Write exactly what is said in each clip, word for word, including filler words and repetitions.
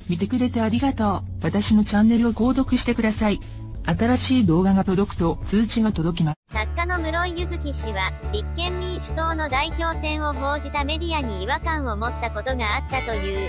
見てくれてありがとう。私のチャンネルを購読してください。新しい動画が届くと通知が届きます。 作家の室井佑月氏は、立憲民主党の代表選を報じたメディアに違和感を持ったことがあったという。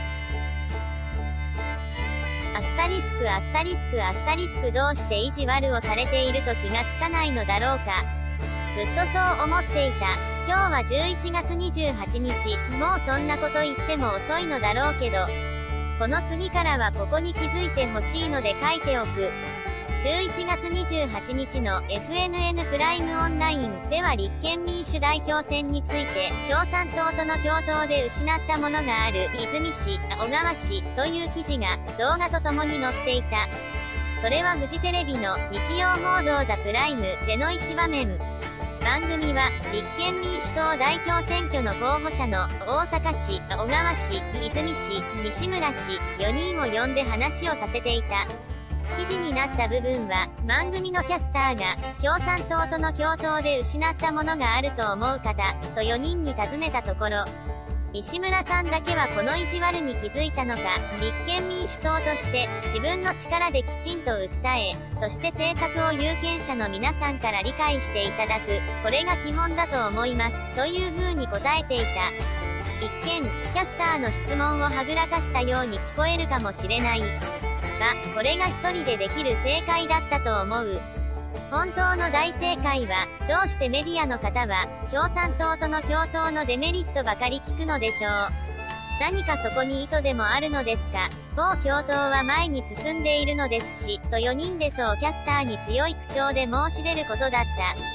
アスタリスクアスタリスクアスタリスクどうして意地悪をされていると気がつかないのだろうか。ずっとそう思っていた。今日はじゅういちがつにじゅうはちにち、もうそんなこと言っても遅いのだろうけど、この次からはここに気づいてほしいので書いておく。じゅういちがつにじゅうはちにちの エフエヌエヌ プライムオンラインでは立憲民主代表選について共産党との共闘で失ったものがある泉市、小川氏という記事が動画とともに載っていた。それはフジテレビの日曜報道ザプライムでの一場面。番組は立憲民主党代表選挙の候補者の大阪市、小川市、泉市、西村市よにんを呼んで話をさせていた。記事になった部分は、番組のキャスターが、共産党との共闘で失ったものがあると思う方、とよにんに尋ねたところ、西村さんだけはこの意地悪に気づいたのか、立憲民主党として、自分の力できちんと訴え、そして政策を有権者の皆さんから理解していただく、これが基本だと思います、という風に答えていた。一見、キャスターの質問をはぐらかしたように聞こえるかもしれない。が、これが一人でできる正解だったと思う。本当の大正解は、どうしてメディアの方は、共産党との共闘のデメリットばかり聞くのでしょう。何かそこに意図でもあるのですか。某共闘は前に進んでいるのですし、とよにんでそうキャスターに強い口調で申し出ることだった。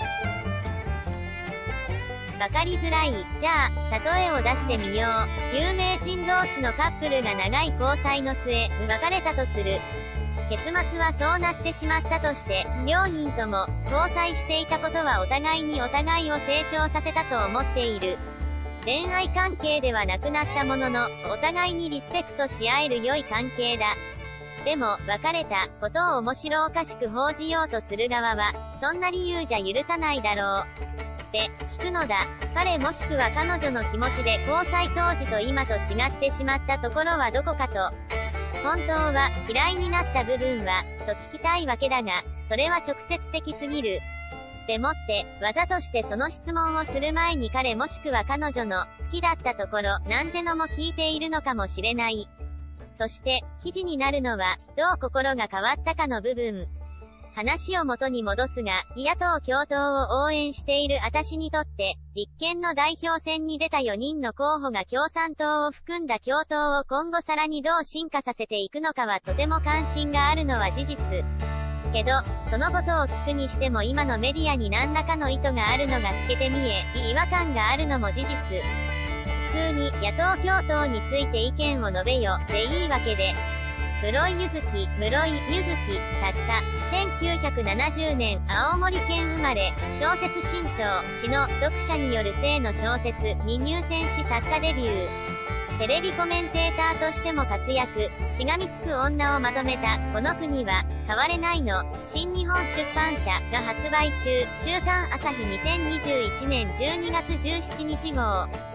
わかりづらい。じゃあ、例えを出してみよう。有名人同士のカップルが長い交際の末、別れたとする。結末はそうなってしまったとして、両人とも、交際していたことはお互いにお互いを成長させたと思っている。恋愛関係ではなくなったものの、お互いにリスペクトし合える良い関係だ。でも、別れたことを面白おかしく報じようとする側は、そんな理由じゃ許さないだろう。って聞くのだ。彼もしくは彼女の気持ちで交際当時と今と違ってしまったところはどこかと。本当は嫌いになった部分はと聞きたいわけだが、それは直接的すぎる。でもってわざとしてその質問をする前に彼もしくは彼女の好きだったところなんてのも聞いているのかもしれない。そして記事になるのはどう心が変わったかの部分。話を元に戻すが、野党共闘を応援している私にとって、立憲の代表選に出たよにんの候補が共産党を含んだ共闘を今後さらにどう進化させていくのかはとても関心があるのは事実。けど、そのことを聞くにしても今のメディアに何らかの意図があるのが透けて見え、違和感があるのも事実。普通に野党共闘について意見を述べよ、でいいわけで。室井佑月、室井佑月、作家。せんきゅうひゃくななじゅうねん、青森県生まれ、小説新潮、詩の、読者による性の小説に入選し作家デビュー。テレビコメンテーターとしても活躍、しがみつく女をまとめた、この国は、変われないの、新日本出版社が発売中、週刊朝日にせんにじゅういちねんじゅうにがつじゅうしちにち号。